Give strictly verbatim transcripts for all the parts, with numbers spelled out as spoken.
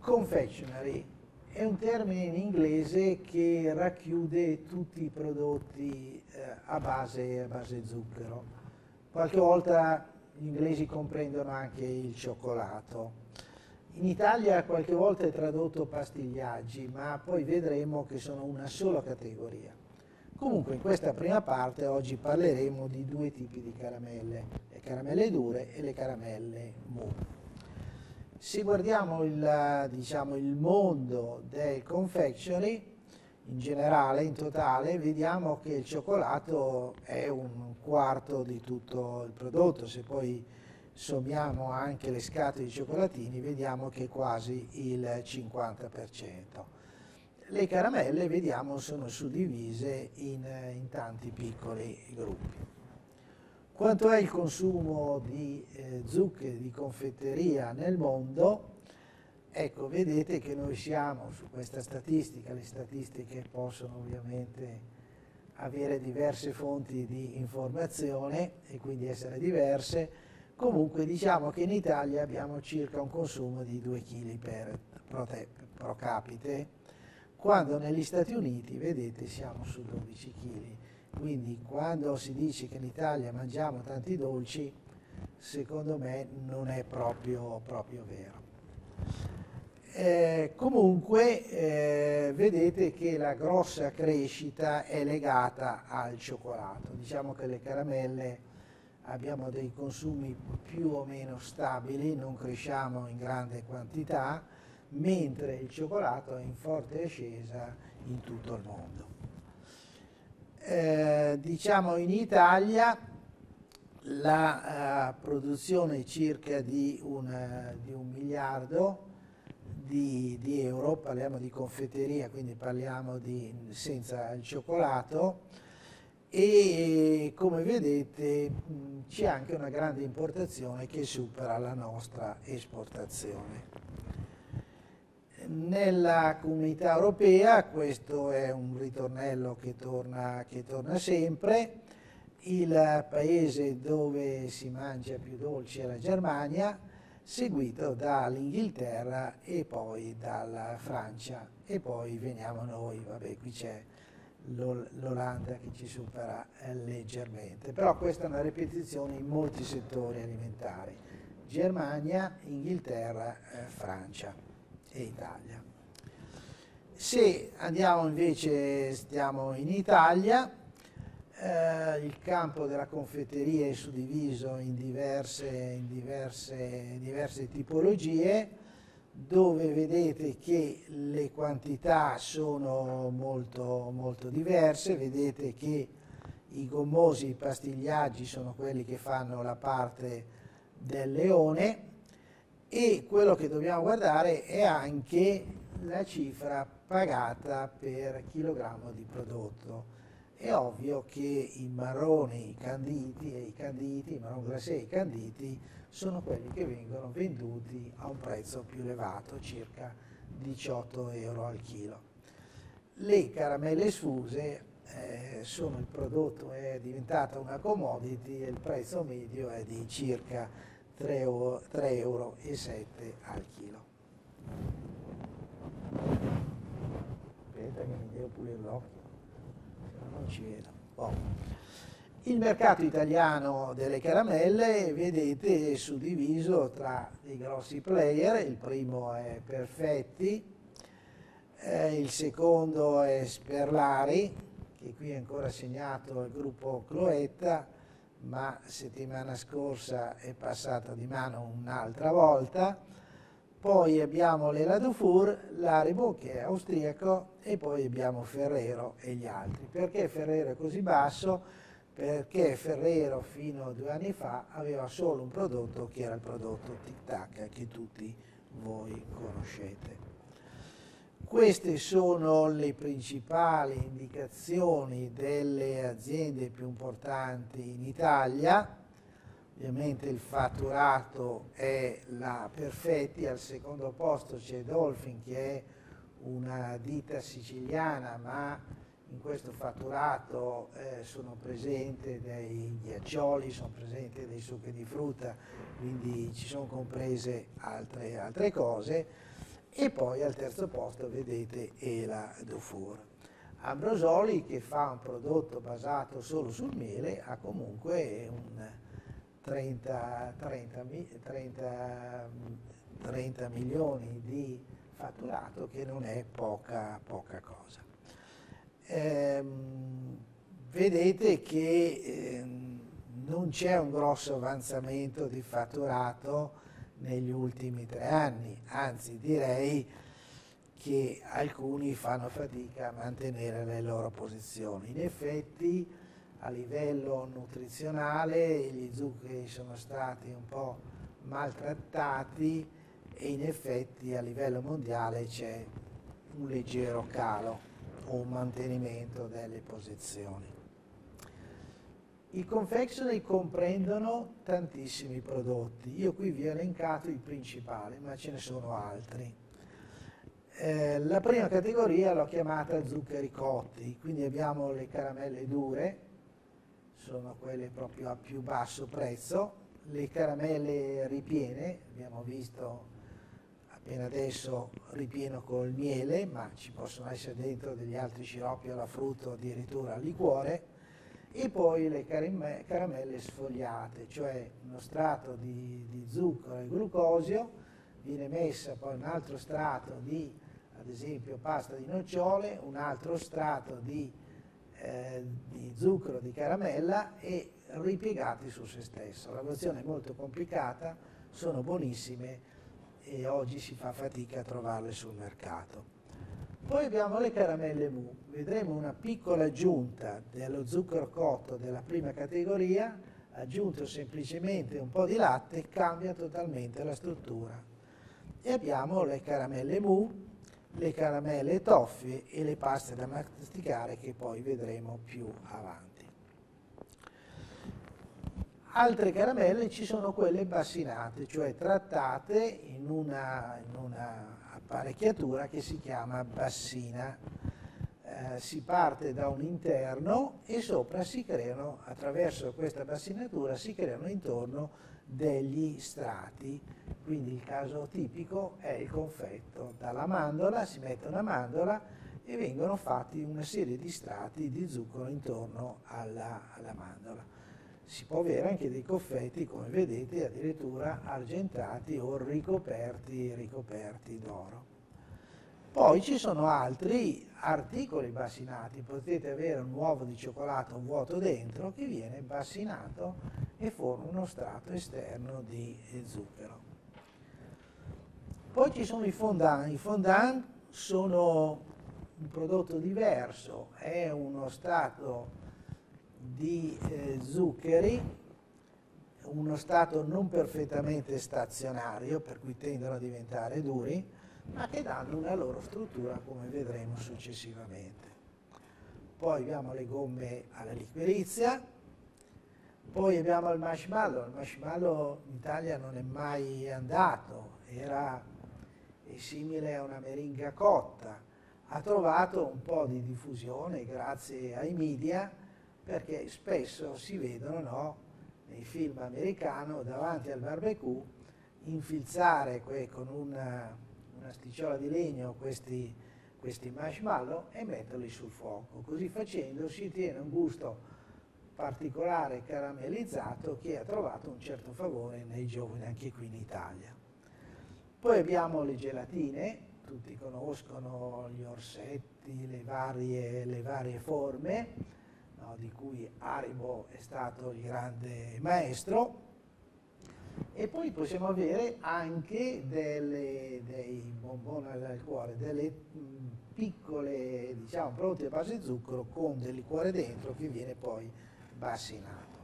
Confectionery è un termine in inglese che racchiude tutti i prodotti eh, a base, a base zucchero. Qualche volta gli inglesi comprendono anche il cioccolato. In Italia qualche volta è tradotto pastigliaggi, ma poi vedremo che sono una sola categoria. Comunque in questa prima parte oggi parleremo di due tipi di caramelle, le caramelle dure e le caramelle mou. Se guardiamo il, diciamo, il mondo del confectionery, in generale, in totale, vediamo che il cioccolato è un quarto di tutto il prodotto. Se poi sommiamo anche le scatole di cioccolatini, vediamo che è quasi il cinquanta per cento. Le caramelle, vediamo, sono suddivise in, in tanti piccoli gruppi. Quanto è il consumo di eh, zuccheri di confetteria nel mondo? Ecco, vedete che noi siamo su questa statistica, le statistiche possono ovviamente avere diverse fonti di informazione e quindi essere diverse. Comunque diciamo che in Italia abbiamo circa un consumo di due chili per pro, pro capite, quando negli Stati Uniti, vedete, siamo su dodici chili. Quindi quando si dice che in Italia mangiamo tanti dolci, secondo me non è proprio, proprio vero. Eh, comunque eh, vedete che la grossa crescita è legata al cioccolato. Diciamo che le caramelle abbiamo dei consumi più o meno stabili, non cresciamo in grande quantità, mentre il cioccolato è in forte ascesa in tutto il mondo. Eh, diciamo in Italia la uh, produzione circa di un, uh, di un miliardo di, di euro, parliamo di confetteria, quindi parliamo di senza il cioccolato, e come vedete c'è anche una grande importazione che supera la nostra esportazione. Nella comunità europea, questo è un ritornello che torna, che torna sempre, il paese dove si mangia più dolce è la Germania, seguito dall'Inghilterra e poi dalla Francia, e poi veniamo noi, vabbè, qui c'è l'Olanda che ci supera leggermente, però questa è una ripetizione in molti settori alimentari: Germania, Inghilterra, eh, Francia e Italia. Se andiamo invece, stiamo in Italia, eh, il campo della confetteria è suddiviso in diverse, in diverse, in diverse tipologie, dove vedete che le quantità sono molto, molto diverse. Vedete che i gommosi, i pastigliaggi sono quelli che fanno la parte del leone, e quello che dobbiamo guardare è anche la cifra pagata per chilogrammo di prodotto. È ovvio che i marroni, i canditi e i canditi, i marron glacé e i canditi sono quelli che vengono venduti a un prezzo più elevato, circa diciotto euro al chilo. Le caramelle sfuse eh, sono il prodotto, è diventata una commodity e il prezzo medio è di circa tre euro e sette al chilo. Aspetta che mi devo pulire l'occhio, se no non ci vedo. Oh. Il mercato italiano delle caramelle, vedete, è suddiviso tra i grossi player. Il primo è Perfetti, eh, il secondo è Sperlari, che qui è ancora assegnato al gruppo Cloetta, ma settimana scorsa è passata di mano un'altra volta. Poi abbiamo l'Ela Dufour, l'Haribo che è austriaco, e poi abbiamo Ferrero e gli altri. Perché Ferrero è così basso? Perché Ferrero fino a due anni fa aveva solo un prodotto, che era il prodotto Tic Tac, che tutti voi conoscete. Queste sono le principali indicazioni delle aziende più importanti in Italia. Ovviamente il fatturato è la Perfetti, al secondo posto c'è Dolphin, che è una ditta siciliana, ma in questo fatturato eh, sono presenti dei ghiaccioli, sono presenti dei succhi di frutta, quindi ci sono comprese altre, altre cose. e poi al terzo posto vedete Ela Dufour. Ambrosoli, che fa un prodotto basato solo sul miele, ha comunque un trenta, trenta, trenta, trenta milioni di fatturato, che non è poca, poca cosa. Ehm, vedete che ehm, non c'è un grosso avanzamento di fatturato negli ultimi tre anni, anzi direi che alcuni fanno fatica a mantenere le loro posizioni. In effetti a livello nutrizionale gli zuccheri sono stati un po' maltrattati e in effetti a livello mondiale c'è un leggero calo o un mantenimento delle posizioni. I confectionery comprendono tantissimi prodotti, io qui vi ho elencato i principali, ma ce ne sono altri. Eh, la prima categoria l'ho chiamata zuccheri cotti, quindi abbiamo le caramelle dure, sono quelle proprio a più basso prezzo, le caramelle ripiene, abbiamo visto appena adesso ripieno col miele, ma ci possono essere dentro degli altri sciroppi alla frutta o addirittura al liquore, e poi le caramelle sfogliate, cioè uno strato di, di zucchero e glucosio, viene messa poi un altro strato di, ad esempio, pasta di nocciole, un altro strato di, eh, di zucchero di caramella e ripiegati su se stesso. La lavorazione è molto complicata, sono buonissime e oggi si fa fatica a trovarle sul mercato. Poi abbiamo le caramelle Mu, vedremo una piccola aggiunta dello zucchero cotto della prima categoria, aggiunto semplicemente un po' di latte, cambia totalmente la struttura. E abbiamo le caramelle Mu, le caramelle toffee e le paste da masticare che poi vedremo più avanti. Altre caramelle ci sono quelle bassinate, cioè trattate in una, in una apparecchiatura che si chiama bassina. Eh, si parte da un interno e sopra si creano, attraverso questa bassinatura, si creano intorno degli strati. Quindi il caso tipico è il confetto. Dalla mandorla si mette una mandorla e vengono fatti una serie di strati di zucchero intorno alla, alla mandorla. Si può avere anche dei confetti, come vedete, addirittura argentati o ricoperti, ricoperti d'oro. Poi ci sono altri articoli bassinati, potete avere un uovo di cioccolato vuoto dentro che viene bassinato e forma uno strato esterno di zucchero. Poi ci sono i fondant. I fondant sono un prodotto diverso, è uno strato di eh, zuccheri, uno strato non perfettamente stazionario, per cui tendono a diventare duri, ma che danno una loro struttura, come vedremo successivamente. Poi abbiamo le gomme alla liquirizia, poi abbiamo il marshmallow. Il marshmallow in Italia non è mai andato, era è simile a una meringa cotta, ha trovato un po' di diffusione grazie ai media, perché spesso si vedono, no, nei film americani davanti al barbecue infilzare con una, una sticiola di legno questi, questi marshmallow e metterli sul fuoco. Così facendo si ottiene un gusto particolare caramellizzato che ha trovato un certo favore nei giovani anche qui in Italia. Poi abbiamo le gelatine, tutti conoscono gli orsetti, le varie, le varie forme, no, di cui Haribo è stato il grande maestro, e poi possiamo avere anche delle, dei bonbon al cuore, delle mh, piccole, diciamo, prodotti a base di zucchero con del liquore dentro che viene poi bassinato.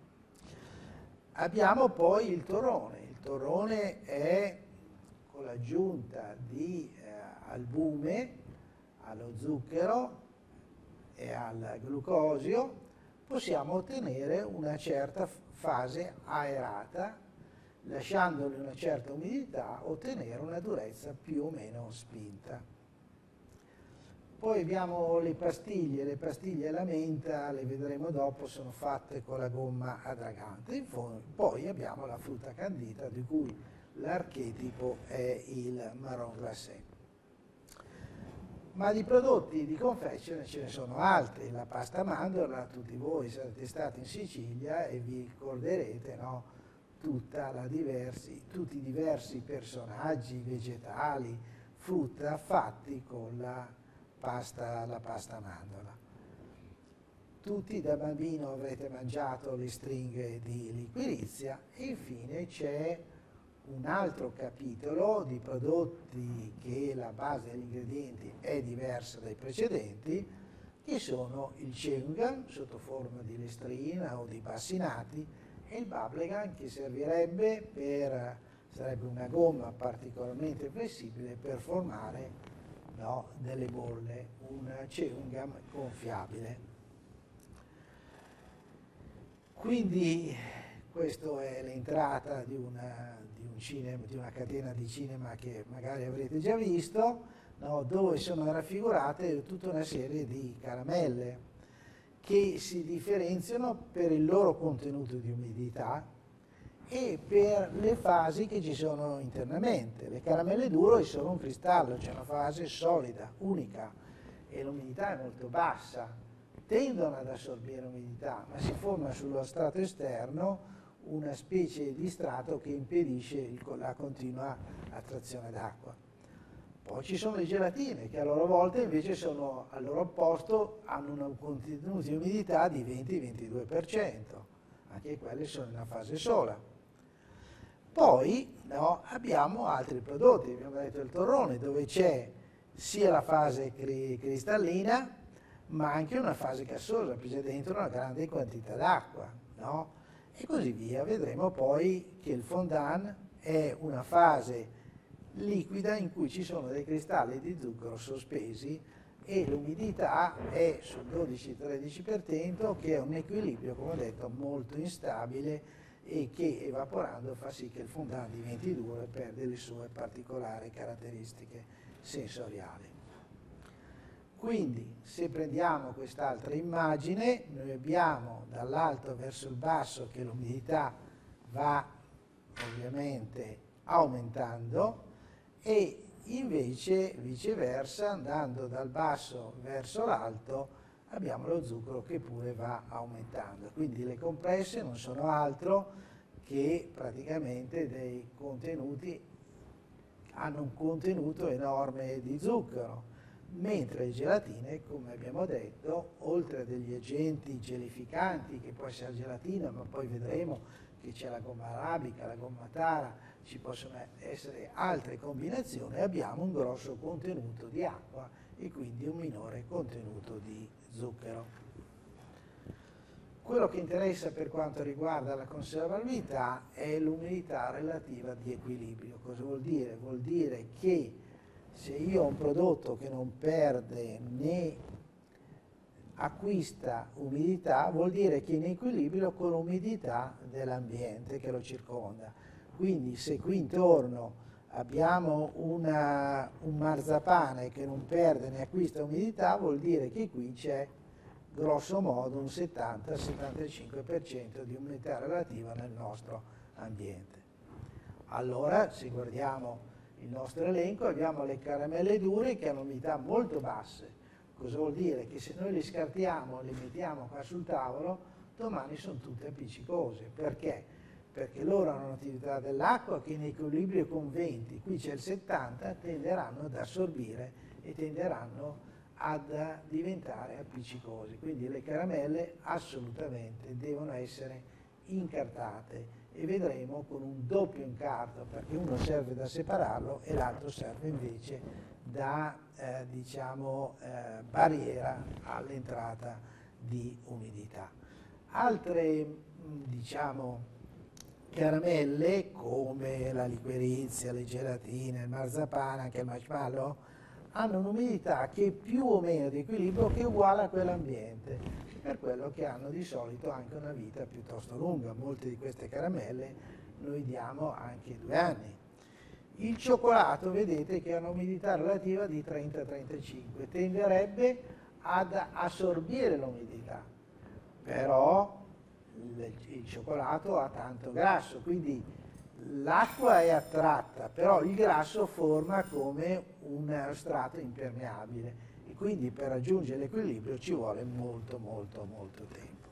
Abbiamo poi il torrone. Il torrone è con l'aggiunta di eh, albume allo zucchero e al glucosio possiamo ottenere una certa fase aerata, lasciandoli una certa umidità, ottenere una durezza più o meno spinta. Poi abbiamo le pastiglie, le pastiglie alla menta, le vedremo dopo, sono fatte con la gomma adragante. Poi abbiamo la frutta candita, di cui l'archetipo è il marron glacé. Ma di prodotti di confezione ce ne sono altri, la pasta mandorla, tutti voi sarete stati in Sicilia e vi ricorderete, no? Tutta la diversi, tutti i diversi personaggi vegetali, frutta fatti con la pasta, la pasta mandorla. Tutti da bambino avrete mangiato le stringhe di liquirizia e infine c'è un altro capitolo di prodotti che la base degli ingredienti è diversa dai precedenti, che sono il chewing gum sotto forma di lestrina o di bassinati e il bubblegum che servirebbe per, sarebbe una gomma particolarmente flessibile per formare, no, delle bolle, un chewing gum gonfiabile. Quindi questa è l'entrata di una, di, un cinema, di una catena di cinema che magari avrete già visto, no, dove sono raffigurate tutta una serie di caramelle che si differenziano per il loro contenuto di umidità e per le fasi che ci sono internamente. Le caramelle dure sono un cristallo, c'è una fase solida, unica, e l'umidità è molto bassa. Tendono ad assorbire l'umidità, ma si forma sullo strato esterno una specie di strato che impedisce il, la continua attrazione d'acqua. Poi ci sono le gelatine, che a loro volta invece sono al loro posto, hanno un contenuto di umidità di venti ventidue per cento, anche quelle sono in una fase sola. Poi, no, abbiamo altri prodotti, abbiamo detto il torrone, dove c'è sia la fase cri cristallina, ma anche una fase gassosa, perché c'è dentro una grande quantità d'acqua, no? E così via. Vedremo poi che il fondant è una fase liquida in cui ci sono dei cristalli di zucchero sospesi e l'umidità è sul dodici tredici per cento, che è un equilibrio, come ho detto, molto instabile e che evaporando fa sì che il fondant diventi duro e perde le sue particolari caratteristiche sensoriali. Quindi, se prendiamo quest'altra immagine, noi abbiamo dall'alto verso il basso che l'umidità va ovviamente aumentando e invece viceversa, andando dal basso verso l'alto, abbiamo lo zucchero che pure va aumentando. Quindi le compresse non sono altro che praticamente dei contenuti, hanno un contenuto enorme di zucchero. Mentre le gelatine, come abbiamo detto, oltre a degli agenti gelificanti, che può essere la gelatina, ma poi vedremo che c'è la gomma arabica, la gomma tara, ci possono essere altre combinazioni, abbiamo un grosso contenuto di acqua e quindi un minore contenuto di zucchero. Quello che interessa per quanto riguarda la conservabilità è l'umidità relativa di equilibrio. Cosa vuol dire? Vuol dire che se io ho un prodotto che non perde né acquista umidità, vuol dire che è in equilibrio con l'umidità dell'ambiente che lo circonda. Quindi se qui intorno abbiamo una, un marzapane che non perde né acquista umidità, vuol dire che qui c'è grosso modo un settanta settantacinque per cento di umidità relativa nel nostro ambiente. Allora, se guardiamo il nostro elenco, abbiamo le caramelle dure che hanno umidità molto basse. Cosa vuol dire? Che se noi le scartiamo e le mettiamo qua sul tavolo, domani sono tutte appiccicose. Perché? Perché loro hanno un'attività dell'acqua che è in equilibrio con venti, qui c'è il settanta, tenderanno ad assorbire e tenderanno ad diventare appiccicose. Quindi le caramelle assolutamente devono essere incartate e vedremo con un doppio incarto, perché uno serve da separarlo e l'altro serve invece da eh, diciamo, eh, barriera all'entrata di umidità. Altre mh, diciamo, caramelle come la liquirizia, le gelatine, il marzapane, anche il marshmallow, hanno un'umidità che è più o meno di equilibrio, che è uguale a quell'ambiente, per quello che hanno di solito anche una vita piuttosto lunga. Molte di queste caramelle noi diamo anche due anni. Il cioccolato, vedete che ha un'umidità relativa di trenta trentacinque, tenderebbe ad assorbire l'umidità, però il, il cioccolato ha tanto grasso, quindi l'acqua è attratta, però il grasso forma come un strato impermeabile e quindi per raggiungere l'equilibrio ci vuole molto molto molto tempo.